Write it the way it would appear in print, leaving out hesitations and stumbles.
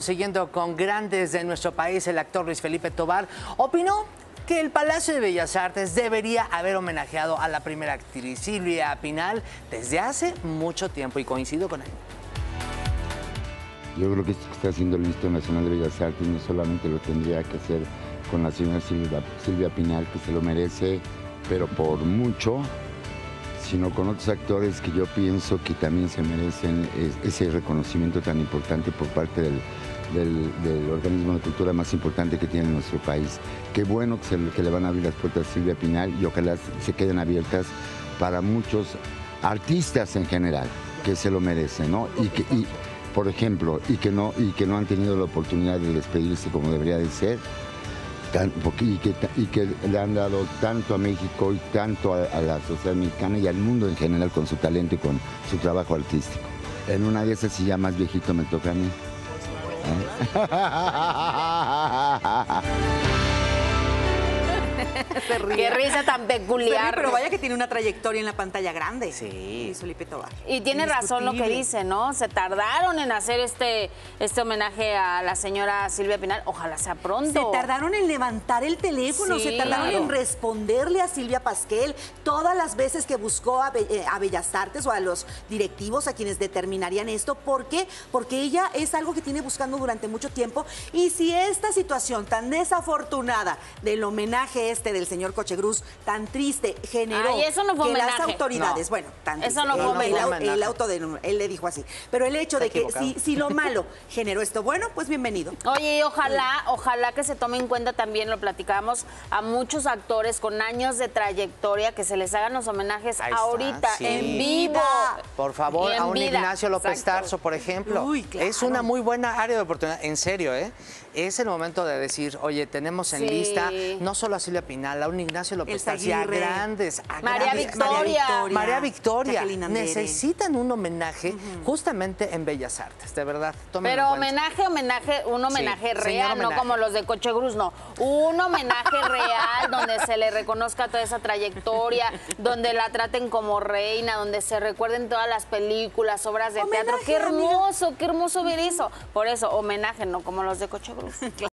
siguiendo con grandes de nuestro país, el actor Luis Felipe Tovar opinó que el Palacio de Bellas Artes debería haber homenajeado a la primera actriz Silvia Pinal desde hace mucho tiempo, y coincido con él. Yo creo que esto que está haciendo el Instituto Nacional de Bellas Artes no solamente lo tendría que hacer con la señora Silvia Pinal, que se lo merece, pero por mucho, sino con otros actores que yo pienso que también se merecen ese reconocimiento tan importante por parte del organismo de cultura más importante que tiene nuestro país. Qué bueno que le van a abrir las puertas a Silvia Pinal, y ojalá se queden abiertas para muchos artistas en general que se lo merecen, ¿no? Por ejemplo, y que no han tenido la oportunidad de despedirse como debería de ser, y que le han dado tanto a México y tanto a la sociedad mexicana y al mundo en general con su talento y con su trabajo artístico. En una de esas, si ya más viejito me toca a mí. Se ríe. Qué risa tan peculiar. Pero vaya que tiene una trayectoria en la pantalla grande. Sí. Felipe Tovar. Y tiene razón lo que dice, ¿no? Se tardaron en hacer este homenaje a la señora Silvia Pinal. Ojalá sea pronto. Se tardaron en levantar el teléfono, Sí, se tardaron claro. en responderle a Silvia Pasquel todas las veces que buscó a Bellas Artes o a los directivos a quienes determinarían esto. ¿Por qué? Porque ella es algo que tiene buscando durante mucho tiempo. Y si esta situación tan desafortunada del homenaje del señor Cochegruz, tan triste, generó eso no fue que homenaje. las autoridades, No. bueno, tan Eso triste, no fue él le dijo así, pero el hecho de que si lo malo generó esto bueno, pues bienvenido. Oye, y ojalá que se tome en cuenta también, lo platicamos, a muchos actores con años de trayectoria, que se les hagan los homenajes Ahí está, ahorita, sí. en vivo. Por favor, Y en a un vida. Ignacio López Exacto. Tarso, por ejemplo. Uy, claro. Es una muy buena área de oportunidad, en serio, ¿eh? Es el momento de decir, oye, tenemos en Sí. lista no solo a Silvia Pinal, a un Ignacio López Elsa Tarso, y a Aguirre. grandes, María Victoria. María Victoria. Jacqueline Andere. Necesitan un homenaje justamente en Bellas Artes, de verdad. Tómenlo Pero en cuenta. un homenaje Sí, señor real, homenaje. no como los de Cochegruz, no. Un homenaje real donde se le reconozca toda esa trayectoria, donde la traten como reina, donde se recuerden todas las películas, obras de teatro. Homenaje, Qué hermoso ver eso. Por eso, homenaje, no como los de Cochegruz.